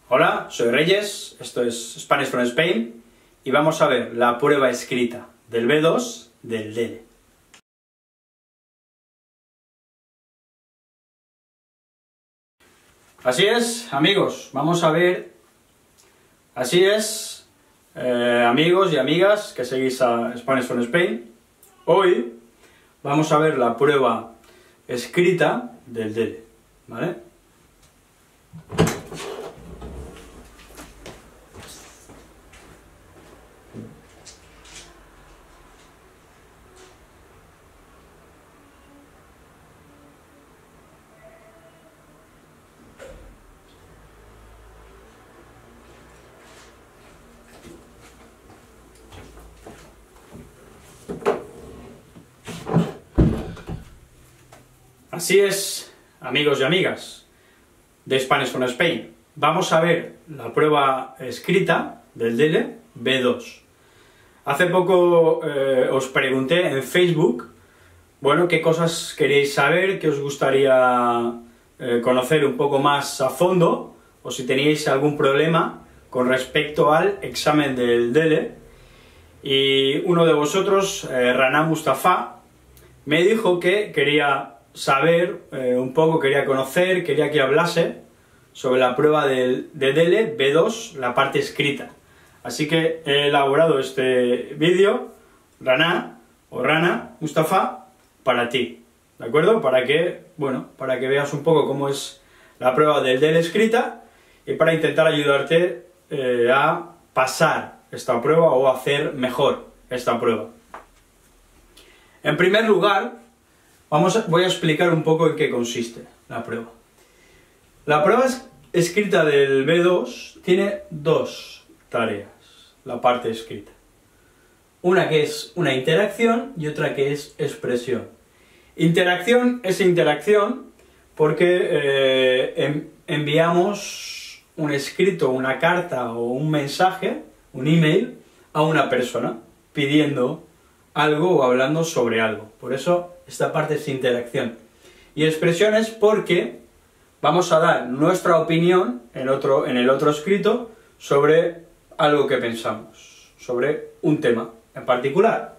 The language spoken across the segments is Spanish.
Hola, soy Reyes, esto es Spanish from Spain, y vamos a ver la prueba escrita del B2 del DELE. Así es, amigos, vamos a ver, amigos y amigas que seguís a Spanish from Spain, hoy vamos a ver la prueba escrita del DELE, ¿vale? Así es, amigos y amigas de Spanish from Spain. Vamos a ver la prueba escrita del DELE B2. Hace poco os pregunté en Facebook, bueno, qué cosas queréis saber, qué os gustaría conocer un poco más a fondo, o si teníais algún problema con respecto al examen del DELE. Y uno de vosotros, Rana Mustafa, me dijo que quería saber un poco, quería conocer, quería que hablase sobre la prueba de DELE B2, la parte escrita. Así que he elaborado este vídeo, Rana Mustafa, para ti, ¿de acuerdo? Para que veas un poco cómo es la prueba del DELE escrita y para intentar ayudarte a pasar esta prueba o a hacer mejor esta prueba. En primer lugar, voy a explicar un poco en qué consiste la prueba. La prueba escrita del B2 tiene dos tareas, la parte escrita. Una que es una interacción y otra que es expresión. Interacción es interacción porque enviamos un escrito, una carta o un mensaje, un email, a una persona pidiendo algo o hablando sobre algo. Por eso esta parte es interacción. Y expresión es porque vamos a dar nuestra opinión en el otro escrito sobre algo que pensamos, sobre un tema en particular.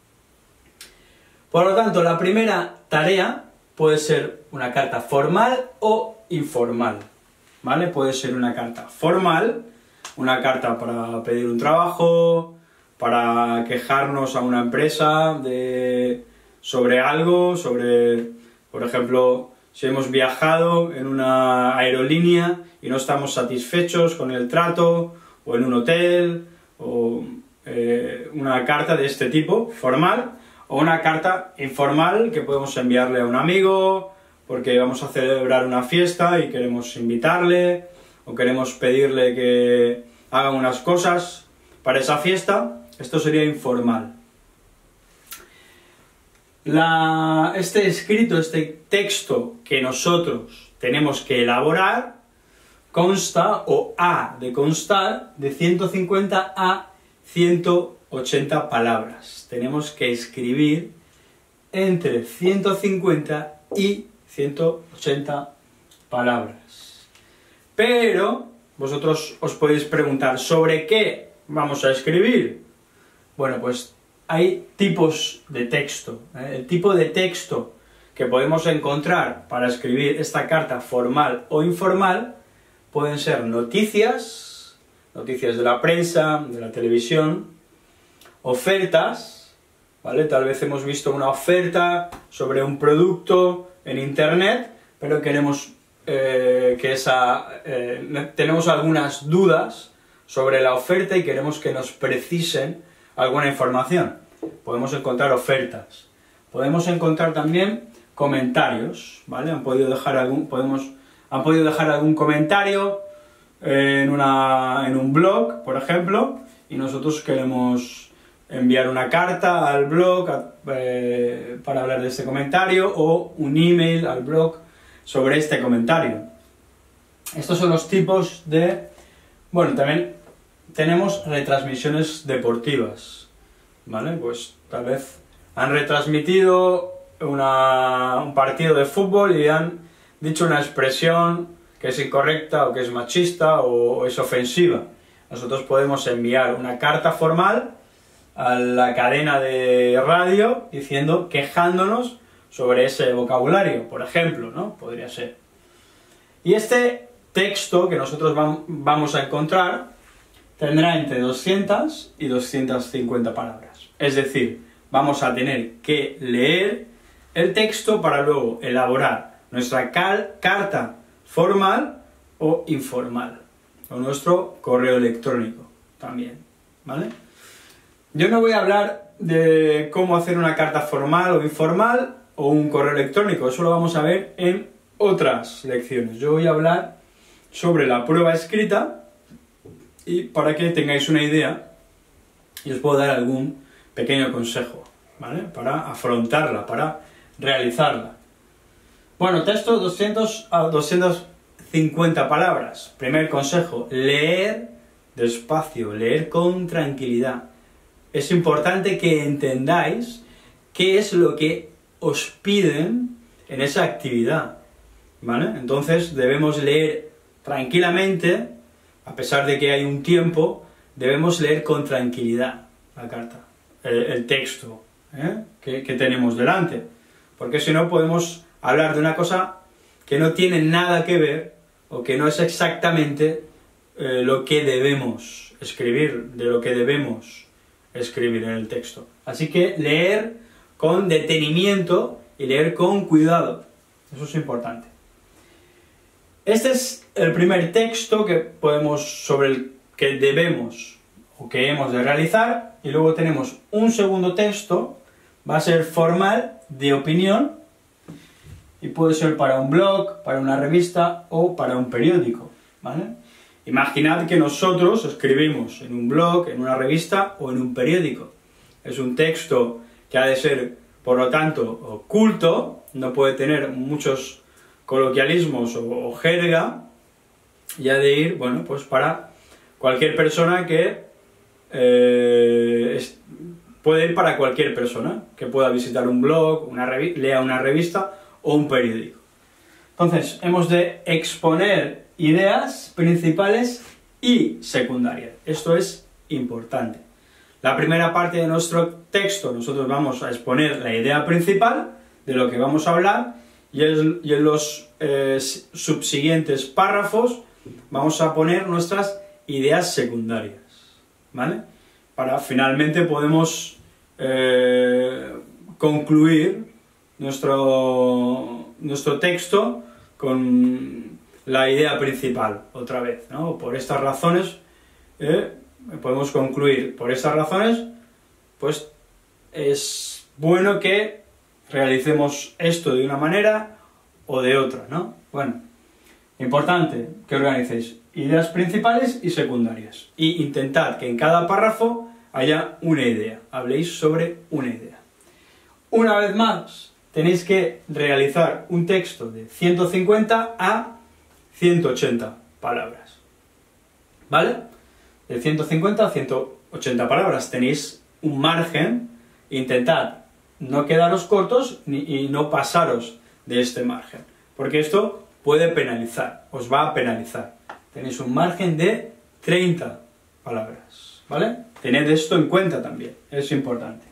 Por lo tanto, la primera tarea puede ser una carta formal o informal, ¿vale? Puede ser una carta formal, una carta para pedir un trabajo, para quejarnos a una empresa sobre algo, por ejemplo, si hemos viajado en una aerolínea y no estamos satisfechos con el trato, o en un hotel, o una carta de este tipo, formal, o una carta informal que podemos enviarle a un amigo, porque vamos a celebrar una fiesta y queremos invitarle, o queremos pedirle que haga unas cosas para esa fiesta. Esto sería informal. Este escrito, este texto que nosotros tenemos que elaborar, consta, o ha de constar, de 150 a 180 palabras. Tenemos que escribir entre 150 y 180 palabras. Pero vosotros os podéis preguntar, ¿sobre qué vamos a escribir? Bueno, pues hay tipos de texto. El tipo de texto que podemos encontrar para escribir esta carta formal o informal pueden ser noticias de la prensa, de la televisión, ofertas, ¿vale? Tal vez hemos visto una oferta sobre un producto en internet, pero queremos tenemos algunas dudas sobre la oferta y queremos que nos precisen alguna información. Podemos encontrar ofertas. Podemos encontrar también comentarios, ¿vale? Han podido dejar algún comentario en un blog, por ejemplo, y nosotros queremos enviar una carta al blog para hablar de este comentario, o un email al blog sobre este comentario. Estos son los tipos de... Bueno, también tenemos retransmisiones deportivas, ¿vale? Pues tal vez han retransmitido un partido de fútbol y han dicho una expresión que es incorrecta o que es machista o es ofensiva. Nosotros podemos enviar una carta formal a la cadena de radio diciendo, quejándonos sobre ese vocabulario, por ejemplo, ¿no? Podría ser. Y este texto que nosotros vamos a encontrar tendrá entre 200 y 250 palabras. Es decir, vamos a tener que leer el texto para luego elaborar nuestra carta formal o informal, o nuestro correo electrónico también, ¿vale? Yo no voy a hablar de cómo hacer una carta formal o informal o un correo electrónico, eso lo vamos a ver en otras lecciones. Yo voy a hablar sobre la prueba escrita y para que tengáis una idea y os puedo dar algún pequeño consejo, ¿vale? Para afrontarla, para realizarla. Bueno, texto 200 a 250 palabras. Primer consejo, leer despacio, leer con tranquilidad. Es importante que entendáis qué es lo que os piden en esa actividad, ¿vale? Entonces debemos leer tranquilamente, a pesar de que hay un tiempo, debemos leer con tranquilidad la carta, el texto que tenemos delante, porque si no podemos hablar de una cosa que no tiene nada que ver o que no es exactamente lo que debemos escribir, de lo que debemos escribir en el texto. Así que leer con detenimiento y leer con cuidado, eso es importante. Este es el primer texto sobre el que debemos o que hemos de realizar, y luego tenemos un segundo texto, va a ser formal, de opinión, y puede ser para un blog, para una revista o para un periódico, ¿vale? Imaginad que nosotros escribimos en un blog, en una revista o en un periódico. Es un texto que ha de ser, por lo tanto, culto, no puede tener muchos coloquialismos o jerga, y ha de ir, bueno, pues para cualquier persona que puede ir para cualquier persona que pueda visitar un blog, lea una revista o un periódico. Entonces, hemos de exponer ideas principales y secundarias. Esto es importante. La primera parte de nuestro texto, nosotros vamos a exponer la idea principal de lo que vamos a hablar, y en los subsiguientes párrafos vamos a poner nuestras ideas secundarias, ¿vale? Para finalmente podemos concluir nuestro texto con la idea principal, otra vez, ¿no? Por estas razones, podemos concluir, por estas razones, pues es bueno que realicemos esto de una manera o de otra, ¿no? Bueno, importante que organicéis ideas principales y secundarias, y intentad que en cada párrafo haya una idea, habléis sobre una idea. Una vez más, tenéis que realizar un texto de 150 a 180 palabras, ¿vale? De 150 a 180 palabras tenéis un margen, intentad no quedaros cortos y no pasaros de este margen, porque esto puede penalizar, os va a penalizar. Tenéis un margen de 30 palabras, ¿vale? Tened esto en cuenta también, es importante.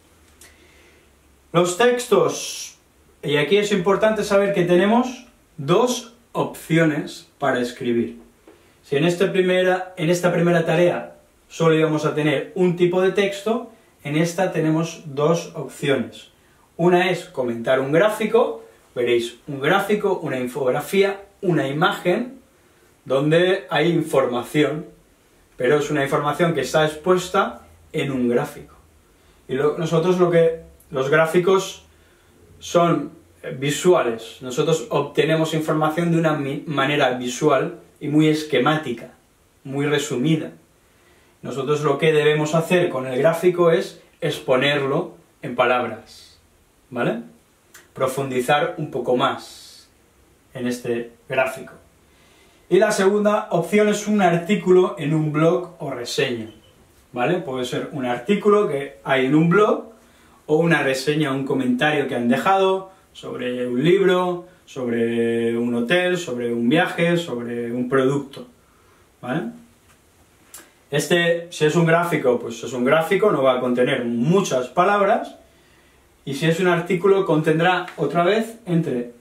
Los textos, y aquí es importante saber que tenemos dos opciones para escribir. Si en esta primera tarea solo íbamos a tener un tipo de texto, en esta tenemos dos opciones. Una es comentar un gráfico, veréis un gráfico, una infografía, una imagen, donde hay información, pero es una información que está expuesta en un gráfico. Y los gráficos son visuales, nosotros obtenemos información de una manera visual y muy esquemática, muy resumida. Nosotros lo que debemos hacer con el gráfico es exponerlo en palabras, ¿vale? Profundizar un poco más en este gráfico. Y la segunda opción es un artículo en un blog o reseña, ¿vale? Puede ser un artículo que hay en un blog, o una reseña, un comentario que han dejado sobre un libro, sobre un hotel, sobre un viaje, sobre un producto, ¿vale? Si es un gráfico, pues es un gráfico, no va a contener muchas palabras, y si es un artículo contendrá otra vez entre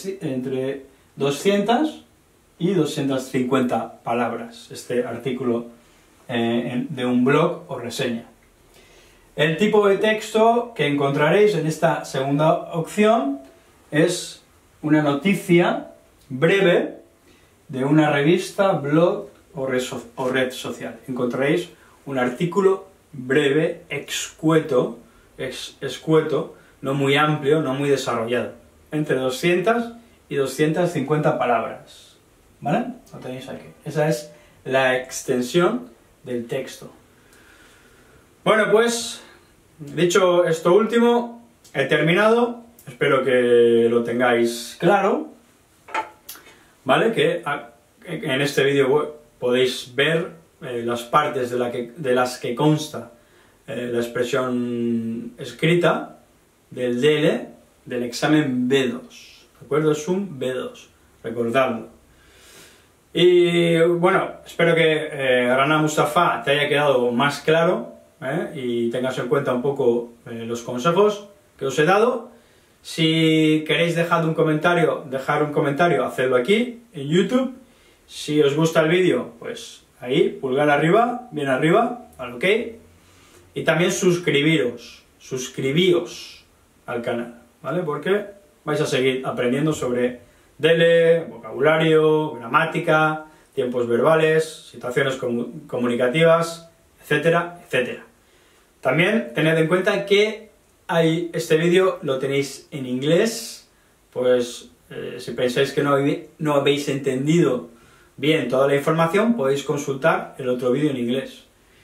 200 y 250 palabras, este artículo de un blog o reseña. El tipo de texto que encontraréis en esta segunda opción es una noticia breve de una revista, blog o red social. Encontraréis un artículo breve, escueto, no muy amplio, no muy desarrollado, entre 200 y 250 palabras, ¿vale? Lo tenéis aquí. Esa es la extensión del texto. Bueno, pues, dicho esto último, he terminado. Espero que lo tengáis claro, ¿vale? Que en este vídeo podéis ver las partes de las que consta la expresión escrita del DELE del examen B2. ¿De acuerdo? Es un B2, recordadlo. Y bueno, espero que Rana Mustafa te haya quedado más claro, y tengas en cuenta un poco los consejos que os he dado. Si queréis dejar un comentario, hacedlo aquí, en YouTube. Si os gusta el vídeo, pues ahí, pulgar arriba, bien arriba, al OK. Y también suscribíos al canal, ¿vale? Porque vais a seguir aprendiendo sobre DELE, vocabulario, gramática, tiempos verbales, situaciones comunicativas, etcétera, etcétera. También tened en cuenta que este vídeo lo tenéis en inglés, pues si pensáis que no habéis entendido bien toda la información, podéis consultar el otro vídeo en inglés.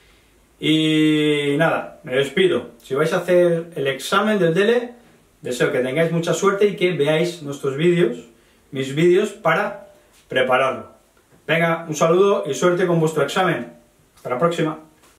Y nada, me despido. Si vais a hacer el examen del DELE, deseo que tengáis mucha suerte y que veáis mis vídeos para prepararlo. Venga, un saludo y suerte con vuestro examen. Hasta la próxima.